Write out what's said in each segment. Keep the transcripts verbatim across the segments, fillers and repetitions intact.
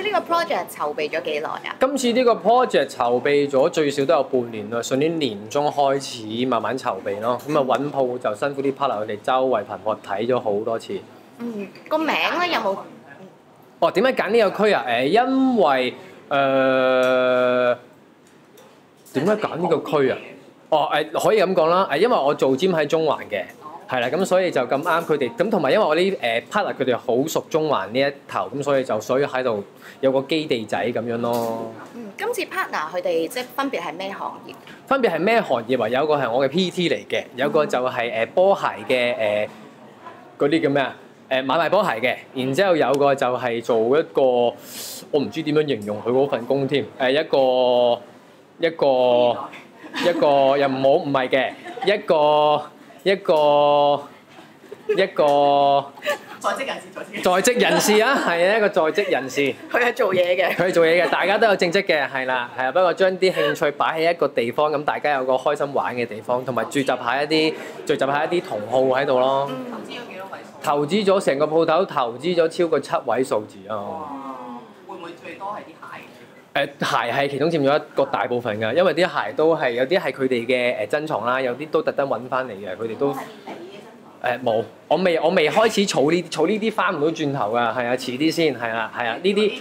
次呢個 project 籌備咗幾耐啊？ 今次呢個 project 籌備咗最少都有半年啦，上年年中開始慢慢籌備咯。咁啊揾鋪就辛苦啲 partner，佢哋周圍頻撲睇咗好多次。 嗯，個名咧有冇？ 哦，點解揀呢個區啊？誒，因為誒點解揀呢個區啊？哦誒，可以咁講啦。誒，因為我做 gym 喺中環嘅。係啦，咁所以就咁啱佢哋，咁同埋因為我啲誒 partner 佢哋好熟中環呢一頭，咁所以就所以喺度有個基地仔咁樣咯。 嗯，今次 partner 佢哋即係分別係咩行業？ 分別係咩行業啊？有個係我嘅 P T 嚟嘅，有個就係誒波鞋嘅誒嗰啲叫咩啊？誒買賣波鞋嘅，然之後有個就係做一個我唔知點樣形容佢嗰份工添，誒一個一個一個又唔好唔係嘅一個。一個一個在職人士，在職在職人士啊，係啊，一個在職人士。 佢係做嘢嘅。 佢係做嘢嘅，大家都有正職嘅，係啦，係啊。不過將啲興趣擺喺一個地方，咁大家有個開心玩嘅地方，同埋聚集下一啲聚集下一啲同好喺度咯。 投資咗幾多位數？ 投資咗成個鋪頭，投資咗超過七位數字啊！ 會唔會最多係啲鞋？ 誒鞋係其中佔咗一個大部分㗎，因為啲鞋都係有啲係佢哋嘅誒珍藏啦，有啲都特登揾翻嚟嘅，佢哋都誒冇，我未我未開始儲呢儲呢啲翻唔到轉頭㗎，係啊，遲啲先，係啊係啊，呢啲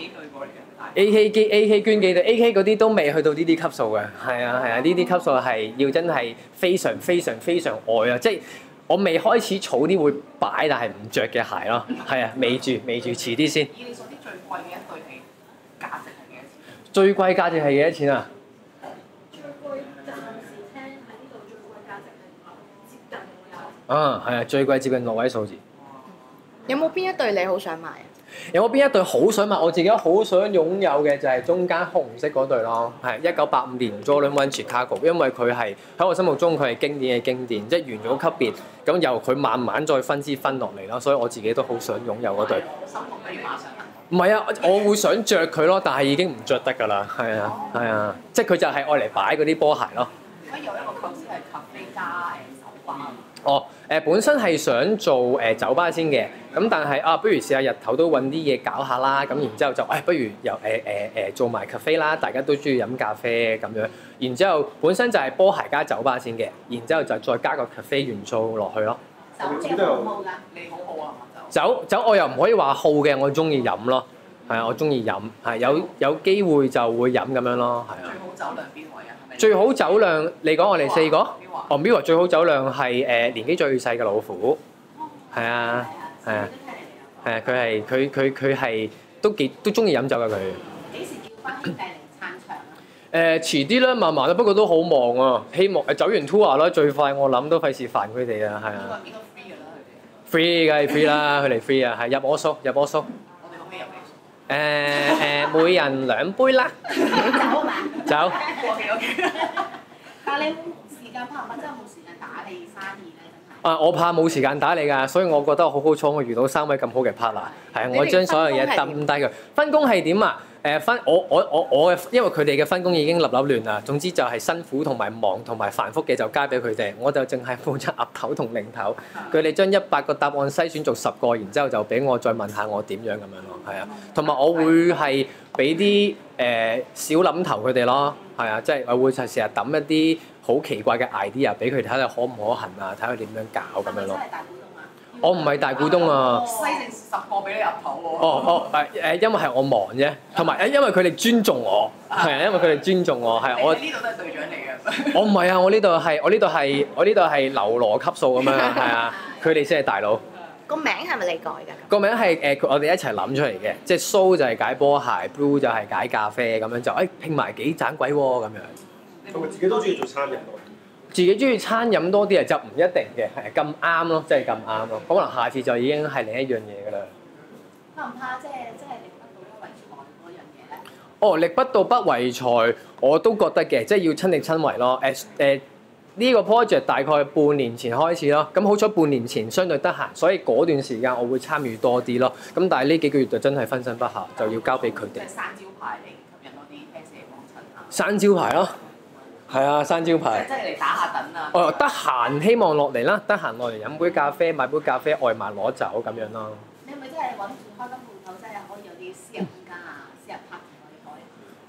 A K 捐 A K 捐幾對 A K 嗰啲都未去到呢啲級數嘅，係啊係啊，呢啲級數係要真係非常非常非常愛啊，即係我未開始儲啲會擺但係唔着嘅鞋咯，係啊，未住未住，遲啲先。 以你所知最貴嘅一對係價值係幾多錢？ 最貴價值係幾多錢啊？ 最貴暫時聽喺呢度最貴價值係接近六位。 啊，係啊，最貴接近六位數字。 有冇邊一對你好想買啊？ 有冇邊一對好想買？我自己好想擁有嘅就係中間紅色嗰對咯，係一九八五年 Jordan One Chicago，因為佢係喺我心目中佢係經典嘅經典，即係元祖級別，咁由佢慢慢再分支分落嚟咯，所以我自己都好想擁有嗰對。 心目不如馬上。 唔係啊，我會想着佢咯，但係已經唔着得㗎啦，係啊，係啊，即係佢就係愛嚟擺嗰啲波鞋咯。 可以有一個構思係咖啡加誒酒吧。 哦，誒、呃、本身係想做誒、呃、酒吧先嘅，咁但係啊，不如試下日頭都揾啲嘢搞下啦，咁然之後就誒、哎，不如又誒誒誒做埋咖啡啦，大家都中意飲咖啡咁樣，然之後本身就係波鞋加酒吧先嘅，然之後就再加個咖啡元素落去咯。 酒你好唔好㗎？你好好啊，酒。 酒酒我又唔可以話好嘅，我中意飲咯，係啊，我中意飲，係有有機會就會飲咁樣咯，係啊。 最好酒量邊位啊？係咪？ 最好酒量，你講我哋四個？ 華哦 Mirror 最好酒量係誒、呃、年紀最細嘅老虎，係啊係啊係啊，佢係佢佢佢係都幾都中意飲酒㗎佢。 幾時叫翻啲病嚟撐場啊？ 誒遲啲啦，慢慢啦，不過都好忙啊。希望誒走完 tour 啦，最快我諗都費事煩佢哋啊，係啊。 應該 free 㗎啦，佢哋。 free 梗係 free 啦，佢哋 free 啊，係入我數入我數。 我哋可唔可以入你數？ 誒誒，每人兩杯啦。 走嘛？ 走。 OK OK。 但係你有冇時間拍或者有冇時間打理生意咧？ 啊！我怕冇時間打理㗎，所以我覺得好好彩，我遇到三位咁好嘅 partner。係啊，我將所有嘢抌低佢。分工係點啊？誒分我我我我嘅，因為佢哋嘅分工已經立立亂啦。總之就係辛苦同埋忙同埋繁複嘅就交俾佢哋，我就淨係負責鴨頭同零頭。佢哋將一百個答案篩選做十個，然之後就俾我再問下我點樣咁樣咯。係啊，同埋我會係俾啲誒小諗頭佢哋咯。係啊，即係我會成日抌一啲好奇怪嘅 idea 俾佢哋睇下可唔可行啊，睇佢點樣搞咁樣咯。我唔係大股東啊。 篩成十個俾你入頭喎。 哦哦誒誒，因為係我忙啫，同埋誒因為佢哋尊重我，係啊，因為佢哋尊重我，係我。 呢度都係隊長嚟嘅。 我唔係啊，我呢度係我呢度係我呢度係流羅級數咁樣，係啊，佢哋先係大佬。 個名係咪你改㗎？ 個名係誒我哋一齊諗出嚟嘅，即係 So 就係解波鞋 ，Blue 就係解咖啡咁樣就誒拼埋幾盞鬼喎咁樣。 同埋自己都中意做餐飲多啲。 自己中意餐飲多啲啊，就唔一定嘅，係咁啱咯，即係咁啱咯。可能下次就已經係另一樣嘢㗎啦。 怕唔怕即係即係力不到不為財嗰樣嘢咧？ 哦，力不到不為財，我都覺得嘅，即係要親力親為咯。誒、呃、誒，呢、這個 project 大概半年前開始咯。咁好彩半年前相對得閒，所以嗰段時間我會參與多啲咯。咁但係呢幾個月就真係分身不暇，就要交俾佢哋。 即係生招牌嚟吸引多啲 fans 嚟幫襯啊！ 生招牌咯，係啊，生招牌。 即係嚟打下躉啊！ 哦，得閒希望落嚟啦，得閒落嚟飲杯咖啡，買杯咖啡，外賣攞走咁樣咯。 你係咪真係揾住開間鋪頭，真係可以有啲私人空間啊？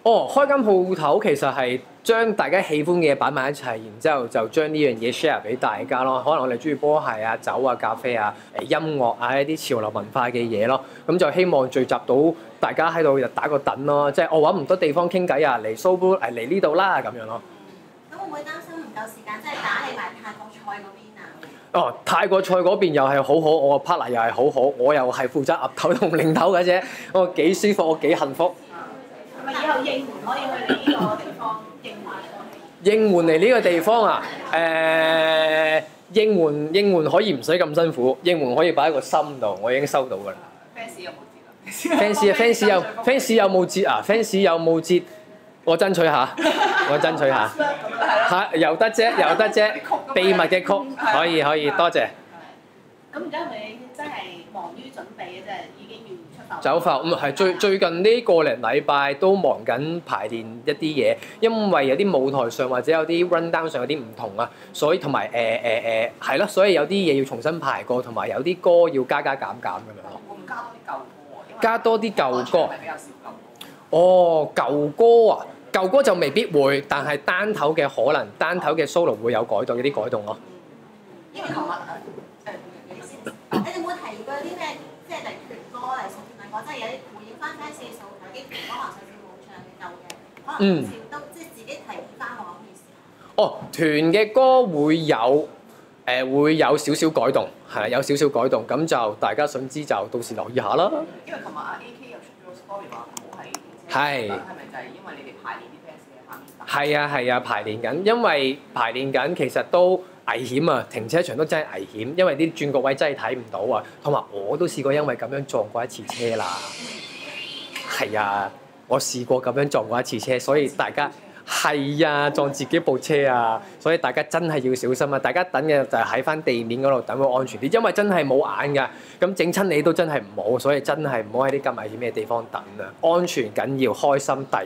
哦，開間鋪頭其實係將大家喜歡嘅嘢擺埋一齊，然之後就將呢樣嘢 share 俾大家咯。可能我哋中意波鞋啊、酒啊、咖啡啊、誒音樂啊一啲潮流文化嘅嘢咯。咁就希望聚集到大家喺度打個躉咯，即係我揾唔到地方傾偈啊，嚟 Sobo 誒嚟呢度啦咁樣咯。 咁會唔會擔心唔夠時間，即係打理埋泰國菜嗰邊啊？ 哦，泰國菜嗰邊又係好好，我個 partner 又係好好，我又係負責岌頭同擰頭嘅啫，我幾舒服，我幾幸福。 係咪以後應門可以去你呢個地方應門過嚟？ 應門嚟呢個地方啊，誒、應門應門可以唔使咁辛苦，應門可以擺喺個心度，我已經收到㗎啦。 fans 有冇折啊 fans 啊 fans 有 fans 有冇折啊 fans 有冇折？我爭取下，我爭取下嚇，又得啫，又得啫，秘密嘅曲可以可以，多謝。 咁而家係咪真係忙於準備嘅啫？已經要出發。 走法咁係最最近呢個零禮拜都忙緊排練一啲嘢，因為有啲舞台上或者有啲 run down 上有啲唔同啊，所以同埋誒誒誒係咯，所以有啲嘢要重新排過，同埋有啲歌要加加減減咁樣咯。 會唔會加多啲舊歌啊？ 加多啲舊歌。 比較少舊歌。 哦，舊歌啊，舊歌就未必會，但係單頭嘅可能，單頭嘅 solo 會有改動，有啲改動咯。 因為琴日誒誒，你先，你哋有冇提過啲咩，即係例如團歌嚟送團歌，即係有啲回應翻 fans 嘅訴求，啲團歌可能上次冇唱嘅舊嘅，可能今次都即係自己提議翻我咁意思。 哦，團嘅歌會有誒、會有少少改動，係有少少改動，咁就大家想知就到時留意下啦。 因為琴日阿 A K 又出咗 story 話唔好係係係咪就係因為你哋排練啲 fans 嘅下面打？ 係啊係啊，排練緊，因為排練緊其實都危險啊，停車場都真係危險，因為啲轉角位真係睇唔到啊，同埋我都試過因為咁樣撞過一次車啦。係啊，我試過咁樣撞過一次車，所以大家係啊撞自己部車啊，所以大家真係要小心啊！大家等嘅就係喺翻地面嗰度等會安全啲，因為真係冇眼㗎，咁整親你都真係唔好，所以真係唔好喺啲咁危險嘅地方等啊！安全緊要，開心第二。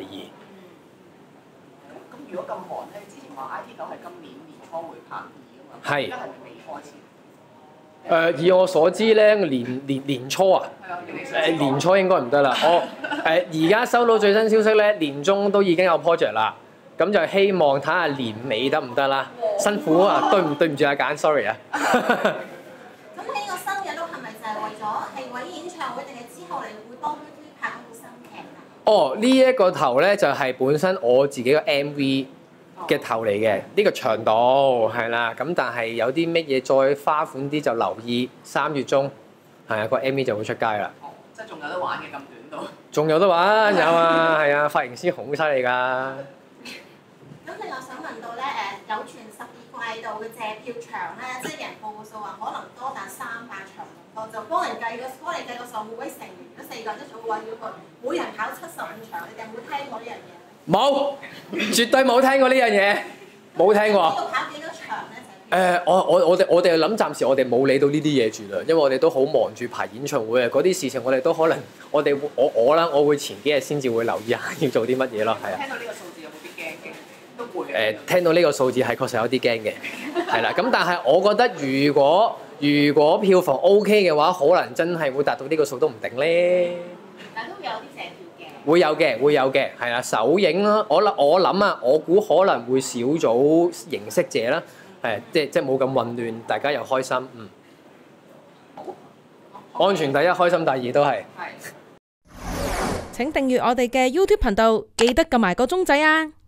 咁如果咁寒咧，之前話 I T 九係今年年初會拍二㗎嘛？ 係而家係咪未開始？ 誒、以我所知咧，年年年初啊， 係啊，你誒、年初應該唔得啦。我誒而家收到最新消息咧，年中都已經有 project 啦。咁就希望睇下年尾得唔得啦。辛苦啊，對唔對唔住阿簡 ，sorry 啊。 咁你呢個新嘅 look 係咪就係為咗係為演唱會，定係之後你會幫 V T 拍一部新劇啊？ 哦，呢、一個頭咧就係、本身我自己個 M V 嘅頭嚟嘅，呢、個長度係啦。咁但係有啲乜嘢再花款啲就留意三月中，係啊個 M V 就會出街啦。 哦，即係仲有得玩嘅咁短都。 仲有得玩，有啊，係啊，髮型師好犀利㗎。 咁另外想問到咧誒，有傳十二季度嘅謝票場咧，即係人報個數話可能多達三百場咁多，就幫人計個幫人計個數，每位成員嗰四個人一組嘅話，要佢每人跑七十五場，你哋有冇聽過呢樣嘢？ 冇，絕對冇聽過呢樣嘢，冇聽過。 呢度跑幾多場咧？謝票誒、我我我哋我哋諗暫時我哋冇理到呢啲嘢住啦，因為我哋都好忙住排演唱會啊，嗰啲事情我哋都可能我哋我我啦，我會前幾日先至會留意下要做啲乜嘢咯，係啊。 聽到呢個數字有冇啲驚嘅？都會誒、 嘅。 聽到呢個數字係確實有啲驚嘅，係啦。咁但係我覺得如果如果票房 OK 嘅話，可能真係會達到呢個數都唔定咧。 但都會有啲謝票嘅。 會有嘅，會有嘅，係啦。首映啦，我諗我諗啊，我估可能會少組形式者啦，係即即冇咁混亂，大家又開心，嗯。安全第一，開心第二都係。 係。 請訂閱我哋嘅 YouTube 頻道，記得撳埋個鐘仔啊！